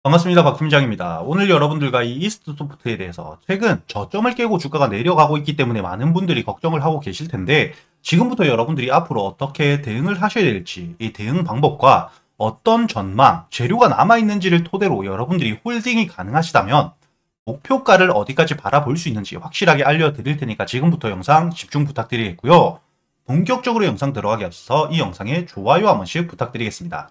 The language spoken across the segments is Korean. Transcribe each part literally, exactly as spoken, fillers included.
반갑습니다. 박 팀장입니다. 오늘 여러분들과 이 이스트소프트에 대해서 최근 저점을 깨고 주가가 내려가고 있기 때문에 많은 분들이 걱정을 하고 계실 텐데, 지금부터 여러분들이 앞으로 어떻게 대응을 하셔야 될지, 이 대응 방법과 어떤 전망, 재료가 남아있는지를 토대로 여러분들이 홀딩이 가능하시다면 목표가를 어디까지 바라볼 수 있는지 확실하게 알려드릴 테니까 지금부터 영상 집중 부탁드리겠고요. 본격적으로 영상 들어가기 앞서 이 영상에 좋아요 한 번씩 부탁드리겠습니다.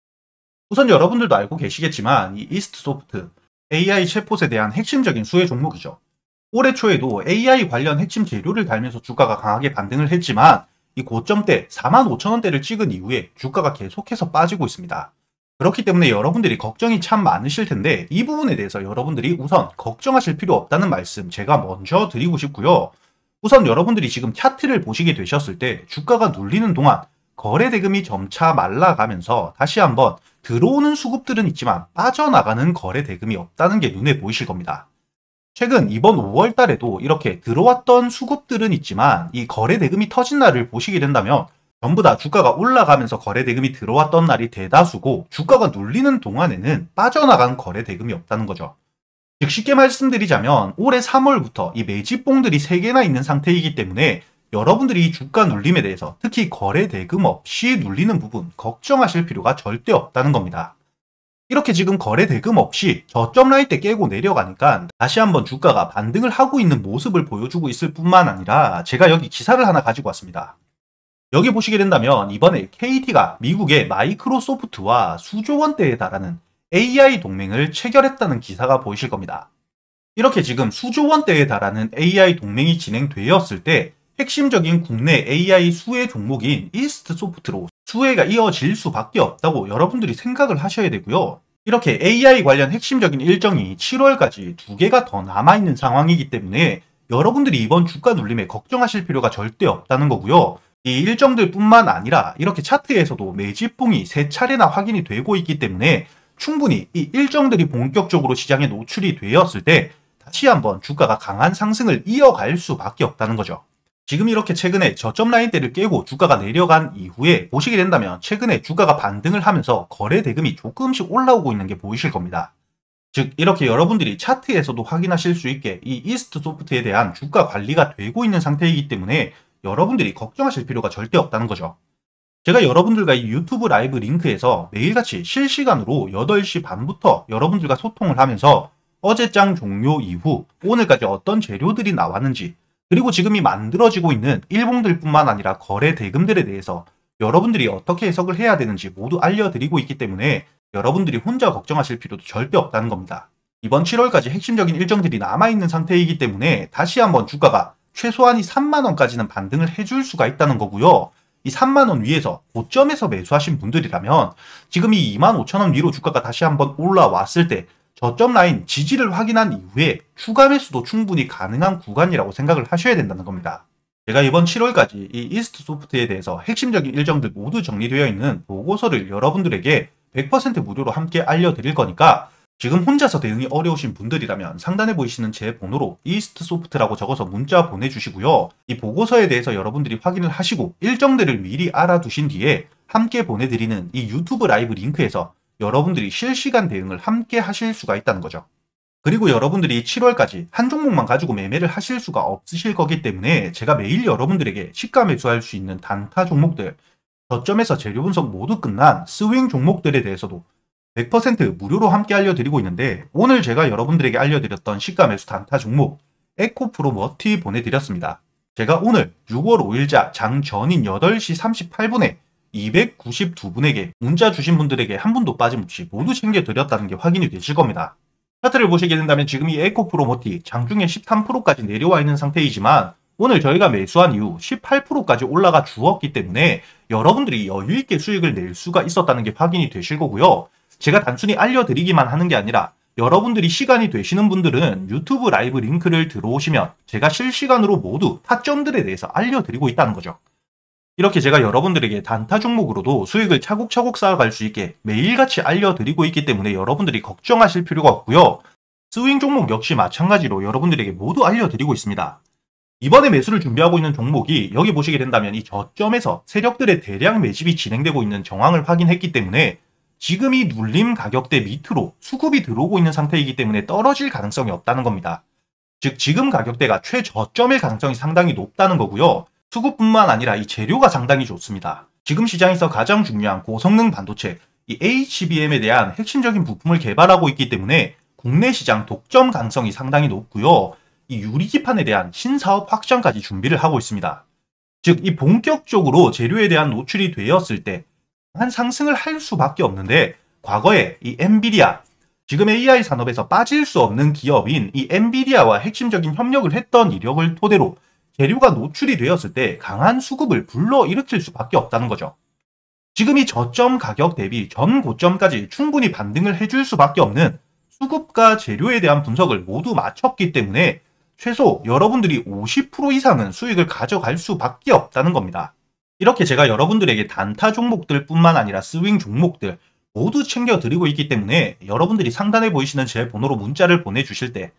우선 여러분들도 알고 계시겠지만 이 이스트소프트, 에이아이 챗봇에 대한 핵심적인 수혜 종목이죠. 올해 초에도 에이아이 관련 핵심 재료를 달면서 주가가 강하게 반등을 했지만 이 고점대 사만 오천 원대를 찍은 이후에 주가가 계속해서 빠지고 있습니다. 그렇기 때문에 여러분들이 걱정이 참 많으실 텐데, 이 부분에 대해서 여러분들이 우선 걱정하실 필요 없다는 말씀 제가 먼저 드리고 싶고요. 우선 여러분들이 지금 차트를 보시게 되셨을 때 주가가 눌리는 동안 거래 대금이 점차 말라가면서 다시 한번 들어오는 수급들은 있지만 빠져나가는 거래 대금이 없다는 게 눈에 보이실 겁니다. 최근 이번 오월 달에도 이렇게 들어왔던 수급들은 있지만 이 거래 대금이 터진 날을 보시게 된다면 전부 다 주가가 올라가면서 거래 대금이 들어왔던 날이 대다수고, 주가가 눌리는 동안에는 빠져나간 거래 대금이 없다는 거죠. 즉 쉽게 말씀드리자면 올해 삼월부터 이 매집봉들이 세 개나 있는 상태이기 때문에 여러분들이 이 주가 눌림에 대해서 특히 거래 대금 없이 눌리는 부분 걱정하실 필요가 절대 없다는 겁니다. 이렇게 지금 거래 대금 없이 저점 라인 때 깨고 내려가니까 다시 한번 주가가 반등을 하고 있는 모습을 보여주고 있을 뿐만 아니라, 제가 여기 기사를 하나 가지고 왔습니다. 여기 보시게 된다면 이번에 케이티가 미국의 마이크로소프트와 수조 원대에 달하는 에이아이 동맹을 체결했다는 기사가 보이실 겁니다. 이렇게 지금 수조 원대에 달하는 에이아이 동맹이 진행되었을 때 핵심적인 국내 에이아이 수혜 종목인 이스트소프트로 수혜가 이어질 수밖에 없다고 여러분들이 생각을 하셔야 되고요. 이렇게 에이아이 관련 핵심적인 일정이 칠월까지 두 개가 더 남아있는 상황이기 때문에 여러분들이 이번 주가 눌림에 걱정하실 필요가 절대 없다는 거고요. 이 일정들 뿐만 아니라 이렇게 차트에서도 매집봉이 세 차례나 확인이 되고 있기 때문에 충분히 이 일정들이 본격적으로 시장에 노출이 되었을 때 다시 한번 주가가 강한 상승을 이어갈 수밖에 없다는 거죠. 지금 이렇게 최근에 저점 라인대를 깨고 주가가 내려간 이후에 보시게 된다면 최근에 주가가 반등을 하면서 거래 대금이 조금씩 올라오고 있는 게 보이실 겁니다. 즉 이렇게 여러분들이 차트에서도 확인하실 수 있게 이 이스트소프트에 대한 주가 관리가 되고 있는 상태이기 때문에 여러분들이 걱정하실 필요가 절대 없다는 거죠. 제가 여러분들과 이 유튜브 라이브 링크에서 매일같이 실시간으로 여덟 시 반부터 여러분들과 소통을 하면서 어제장 종료 이후 오늘까지 어떤 재료들이 나왔는지, 그리고 지금 이 만들어지고 있는 일봉들 뿐만 아니라 거래 대금들에 대해서 여러분들이 어떻게 해석을 해야 되는지 모두 알려드리고 있기 때문에 여러분들이 혼자 걱정하실 필요도 절대 없다는 겁니다. 이번 칠월까지 핵심적인 일정들이 남아있는 상태이기 때문에 다시 한번 주가가 최소한이 삼만 원까지는 반등을 해줄 수가 있다는 거고요. 이 삼만 원 위에서 고점에서 매수하신 분들이라면 지금 이 이만 오천 원 위로 주가가 다시 한번 올라왔을 때 저점 라인 지지를 확인한 이후에 추가 매수도 충분히 가능한 구간이라고 생각을 하셔야 된다는 겁니다. 제가 이번 칠월까지 이 이스트소프트에 대해서 핵심적인 일정들 모두 정리되어 있는 보고서를 여러분들에게 백 퍼센트 무료로 함께 알려드릴 거니까 지금 혼자서 대응이 어려우신 분들이라면 상단에 보이시는 제 번호로 이스트소프트라고 적어서 문자 보내주시고요. 이 보고서에 대해서 여러분들이 확인을 하시고 일정들을 미리 알아두신 뒤에 함께 보내드리는 이 유튜브 라이브 링크에서 여러분들이 실시간 대응을 함께 하실 수가 있다는 거죠. 그리고 여러분들이 칠월까지 한 종목만 가지고 매매를 하실 수가 없으실 거기 때문에 제가 매일 여러분들에게 시가 매수할 수 있는 단타 종목들, 저점에서 재료 분석 모두 끝난 스윙 종목들에 대해서도 백 퍼센트 무료로 함께 알려드리고 있는데, 오늘 제가 여러분들에게 알려드렸던 시가 매수 단타 종목 에코프로 머티 보내드렸습니다. 제가 오늘 유월 오일자 장 전인 여덟 시 삼십팔 분에 이백구십이 분에게 문자 주신 분들에게 한 분도 빠짐없이 모두 챙겨드렸다는 게 확인이 되실 겁니다. 차트를 보시게 된다면 지금 이 에코프로 머티 장중에 십삼 퍼센트까지 내려와 있는 상태이지만 오늘 저희가 매수한 이후 십팔 퍼센트까지 올라가 주었기 때문에 여러분들이 여유있게 수익을 낼 수가 있었다는 게 확인이 되실 거고요. 제가 단순히 알려드리기만 하는 게 아니라 여러분들이 시간이 되시는 분들은 유튜브 라이브 링크를 들어오시면 제가 실시간으로 모두 타점들에 대해서 알려드리고 있다는 거죠. 이렇게 제가 여러분들에게 단타 종목으로도 수익을 차곡차곡 쌓아갈 수 있게 매일같이 알려드리고 있기 때문에 여러분들이 걱정하실 필요가 없고요. 스윙 종목 역시 마찬가지로 여러분들에게 모두 알려드리고 있습니다. 이번에 매수를 준비하고 있는 종목이 여기 보시게 된다면 이 저점에서 세력들의 대량 매집이 진행되고 있는 정황을 확인했기 때문에 지금 이 눌림 가격대 밑으로 수급이 들어오고 있는 상태이기 때문에 떨어질 가능성이 없다는 겁니다. 즉 지금 가격대가 최저점일 가능성이 상당히 높다는 거고요. 수급뿐만 아니라 이 재료가 상당히 좋습니다. 지금 시장에서 가장 중요한 고성능 반도체, 이 에이치비엠에 대한 핵심적인 부품을 개발하고 있기 때문에 국내 시장 독점 가능성이 상당히 높고요. 이 유리기판에 대한 신사업 확장까지 준비를 하고 있습니다. 즉 이 본격적으로 재료에 대한 노출이 되었을 때 한 상승을 할 수밖에 없는데, 과거에 이 엔비디아, 지금 에이아이 산업에서 빠질 수 없는 기업인 이 엔비디아와 핵심적인 협력을 했던 이력을 토대로 재료가 노출이 되었을 때 강한 수급을 불러일으킬 수밖에 없다는 거죠. 지금 이 저점 가격 대비 전 고점까지 충분히 반등을 해줄 수밖에 없는 수급과 재료에 대한 분석을 모두 마쳤기 때문에 최소 여러분들이 오십 퍼센트 이상은 수익을 가져갈 수밖에 없다는 겁니다. 이렇게 제가 여러분들에게 단타 종목들 뿐만 아니라 스윙 종목들 모두 챙겨드리고 있기 때문에 여러분들이 상단에 보이시는 제 번호로 문자를 보내주실 때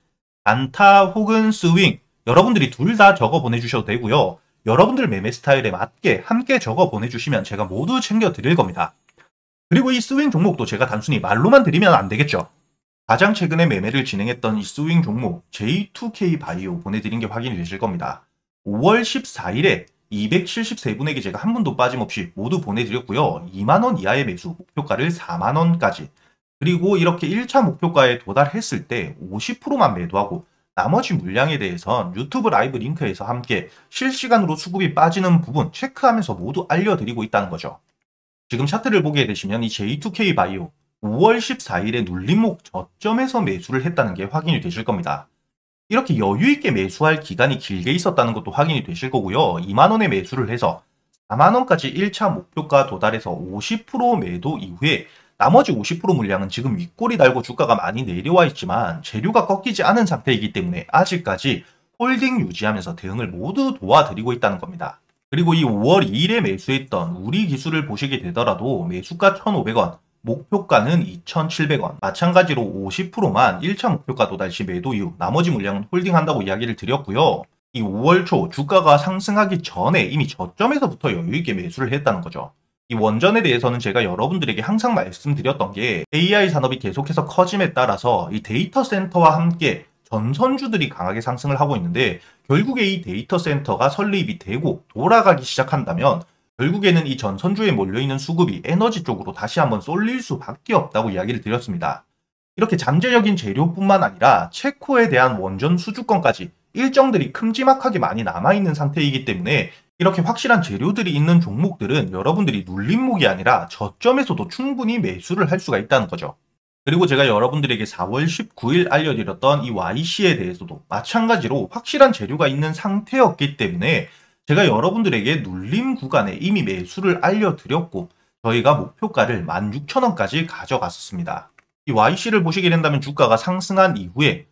단타 혹은 스윙 여러분들이 둘 다 적어 보내주셔도 되고요. 여러분들 매매 스타일에 맞게 함께 적어 보내주시면 제가 모두 챙겨드릴 겁니다. 그리고 이 스윙 종목도 제가 단순히 말로만 드리면 안 되겠죠. 가장 최근에 매매를 진행했던 이 스윙 종목 제이 투 케이 바이오 보내드린 게 확인이 되실 겁니다. 오월 십사일에 이백칠십삼 분에게 제가 한 분도 빠짐없이 모두 보내드렸고요. 이만 원 이하의 매수, 목표가를 사만 원까지. 그리고 이렇게 일 차 목표가에 도달했을 때 오십 퍼센트만 매도하고 나머지 물량에 대해선 유튜브 라이브 링크에서 함께 실시간으로 수급이 빠지는 부분 체크하면서 모두 알려드리고 있다는 거죠. 지금 차트를 보게 되시면 이 제이 투 케이 바이오 오월 십사일에 눌림목 저점에서 매수를 했다는 게 확인이 되실 겁니다. 이렇게 여유있게 매수할 기간이 길게 있었다는 것도 확인이 되실 거고요. 이만 원에 매수를 해서 사만 원까지 일 차 목표가 도달해서 오십 퍼센트 매도 이후에 나머지 오십 퍼센트 물량은 지금 윗꼬리 달고 주가가 많이 내려와 있지만 재료가 꺾이지 않은 상태이기 때문에 아직까지 홀딩 유지하면서 대응을 모두 도와드리고 있다는 겁니다. 그리고 이 오월 이일에 매수했던 우리 기술을 보시게 되더라도 매수가 천오백 원, 목표가는 이천칠백 원, 마찬가지로 오십 퍼센트만 일 차 목표가 도달 시 매도 이후 나머지 물량은 홀딩한다고 이야기를 드렸고요. 이 오월 초 주가가 상승하기 전에 이미 저점에서부터 여유있게 매수를 했다는 거죠. 이 원전에 대해서는 제가 여러분들에게 항상 말씀드렸던 게 에이아이 산업이 계속해서 커짐에 따라서 이 데이터 센터와 함께 전선주들이 강하게 상승을 하고 있는데, 결국에 이 데이터 센터가 설립이 되고 돌아가기 시작한다면 결국에는 이 전선주에 몰려있는 수급이 에너지 쪽으로 다시 한번 쏠릴 수밖에 없다고 이야기를 드렸습니다. 이렇게 잠재적인 재료뿐만 아니라 체코에 대한 원전 수주권까지 일정들이 큼지막하게 많이 남아있는 상태이기 때문에 이렇게 확실한 재료들이 있는 종목들은 여러분들이 눌림목이 아니라 저점에서도 충분히 매수를 할 수가 있다는 거죠. 그리고 제가 여러분들에게 사월 십구일 알려드렸던 이 와이씨에 대해서도 마찬가지로 확실한 재료가 있는 상태였기 때문에 제가 여러분들에게 눌림 구간에 이미 매수를 알려드렸고 저희가 목표가를 만 육천 원까지 가져갔었습니다. 이 와이씨를 보시게 된다면 주가가 상승한 이후에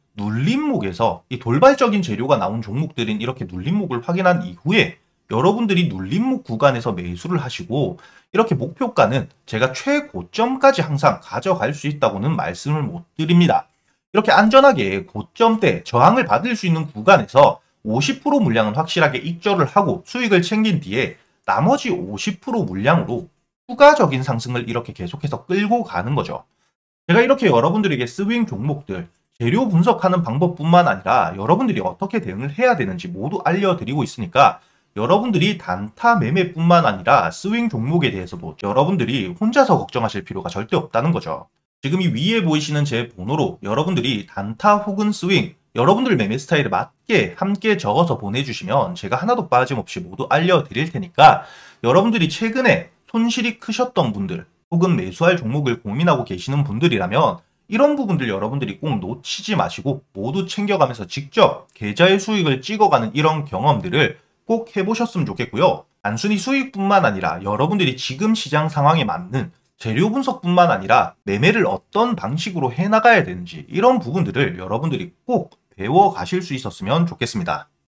눌림목에서 이 돌발적인 재료가 나온 종목들인 이렇게 눌림목을 확인한 이후에 여러분들이 눌림목 구간에서 매수를 하시고 이렇게 목표가는 제가 최고점까지 항상 가져갈 수 있다고는 말씀을 못 드립니다. 이렇게 안전하게 고점대 저항을 받을 수 있는 구간에서 오십 퍼센트 물량은 확실하게 익절을 하고 수익을 챙긴 뒤에 나머지 오십 퍼센트 물량으로 추가적인 상승을 이렇게 계속해서 끌고 가는 거죠. 제가 이렇게 여러분들에게 스윙 종목들 재료 분석하는 방법뿐만 아니라 여러분들이 어떻게 대응을 해야 되는지 모두 알려드리고 있으니까 여러분들이 단타 매매뿐만 아니라 스윙 종목에 대해서도 여러분들이 혼자서 걱정하실 필요가 절대 없다는 거죠. 지금 이 위에 보이시는 제 번호로 여러분들이 단타 혹은 스윙, 여러분들 매매 스타일에 맞게 함께 적어서 보내주시면 제가 하나도 빠짐없이 모두 알려드릴 테니까 여러분들이 최근에 손실이 크셨던 분들 혹은 매수할 종목을 고민하고 계시는 분들이라면 이런 부분들 여러분들이 꼭 놓치지 마시고 모두 챙겨가면서 직접 계좌의 수익을 찍어가는 이런 경험들을 꼭 해보셨으면 좋겠고요. 단순히 수익뿐만 아니라 여러분들이 지금 시장 상황에 맞는 재료 분석뿐만 아니라 매매를 어떤 방식으로 해나가야 되는지 이런 부분들을 여러분들이 꼭 배워 가실 수 있었으면 좋겠습니다.